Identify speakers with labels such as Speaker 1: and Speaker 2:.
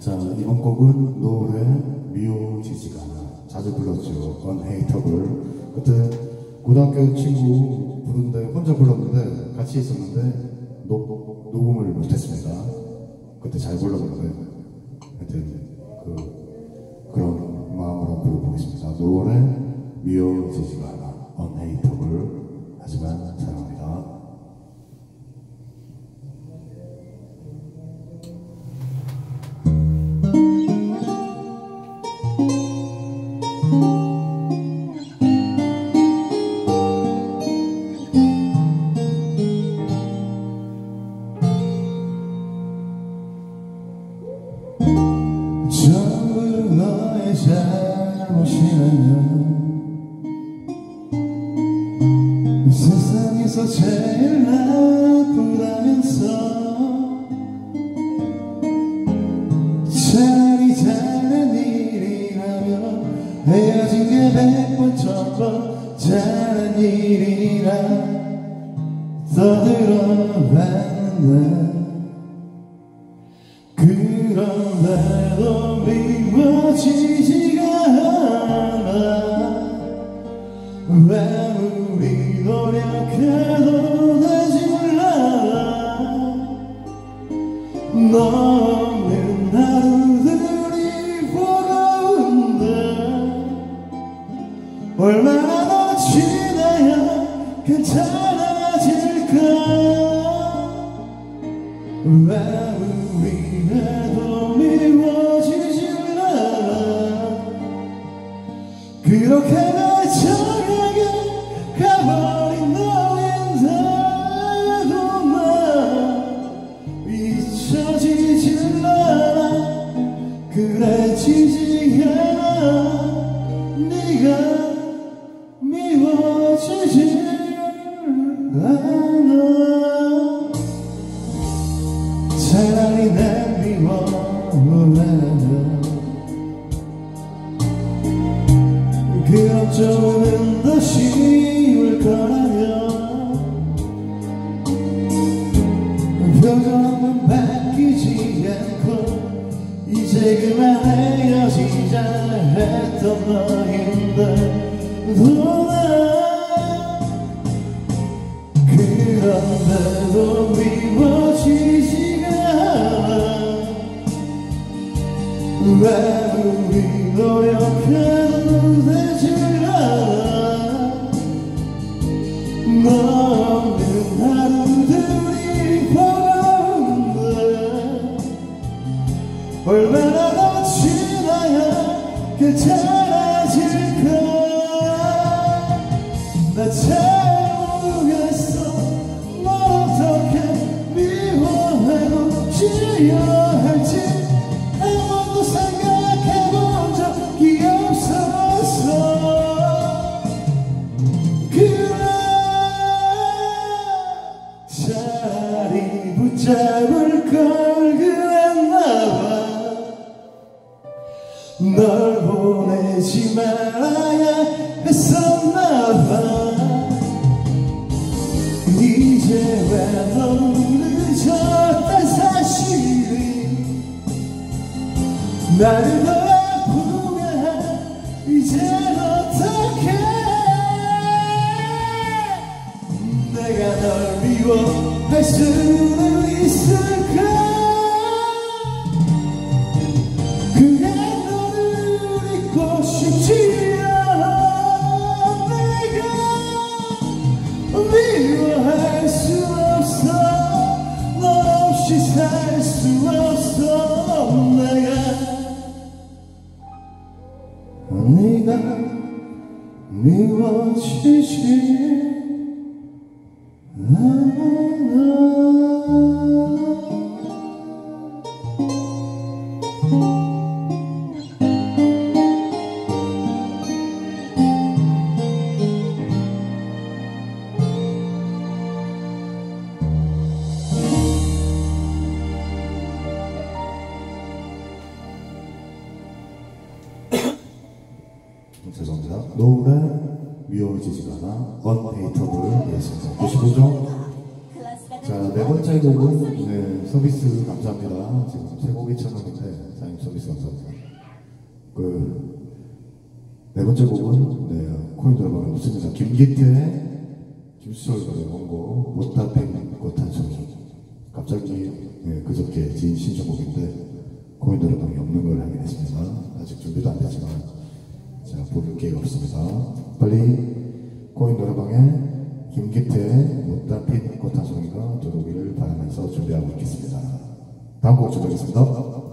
Speaker 1: 자, 이번 곡은 노래 미워지지가 않아. 자주 불렀죠. Unhateable. 그때 고등학교 친구 부르는데 혼자 불렀는데 같이 있었는데 녹음을 못했습니다. 그때 잘 불렀는데 하여튼 그런 마음으로 불러보겠습니다. 노래 미워지지가 않아. Unhateable. 하지만 사랑합니다.
Speaker 2: 전부 너의 잘못이라면 세상에서 제일 나쁘다면서 차라리 잘난 일이라면 헤어진 게 100번 1000번 잘난 일이라 떠들어봤는데 그런데도 미워지지가 않아. 아무리 노력해도 되지 몰라. 너 없는 하루들이 버거운데 얼마나 더 지나야 괜찮아질까. 아무리 해도 미워지질 않아. 그렇게 매정하게 가버린 너인데도 나 잊혀지질 않아. 그래 지지 않아. 네가 미워지질 않아. 차라리 날 미워하면 그럼 조금은 더 쉬울 거라며. 표정은 바뀌지 않고 이제 그만 헤어지자 했던 너인데 또 그런데도 미워지지가 않아. 아무리 노력해도 되질 않아. 너 없는 하루들이 버거운데 얼마나 더 지나야 괜찮아질까. 나 잘 모르겠어. 널 어떻게 미워하고 지어야 할지 한 번도 생각해본 적이 없어서 그래 차라리 붙잡을 걸 그랬나봐. 널 보내지 말아야 했었나봐. 이제 왜 너무 늦었단 사실이 나를 더 아프게 해. 이젠 어떡해. 내가 널 미워할 수는 있을까. 그냥 너를 잊고 싶지 않아. 내가 미워할 수 없어. 너 없이 살 수 없어. 네가 미워지지 않아.
Speaker 1: 죄송합니다. 노래 미워지지가 않아. Unhateable 였습니다. 95점. 자, 네 번째 곡은 네, 서비스 감사합니다. 지금 세 곡이 1,000원인데 사장님 서비스 감사합니다. 네 번째 곡은 네, 코인 들어가면 없습니다. 김기태, 김수철 노래 원고 못다 핀 꽃 한 송이. 갑자기 네, 그저께 지인 신청곡인데 코인 노래방이 없는 걸 확인했습니다. 아직 준비도 안 됐지만 제가 부를 기회가 없습니다. 빨리 코인 노래방에 김기태의 못다 핀 꽃 한 송이가 들어오기를 바라면서 준비하고 있겠습니다. 다음 곡 준비하겠습니다.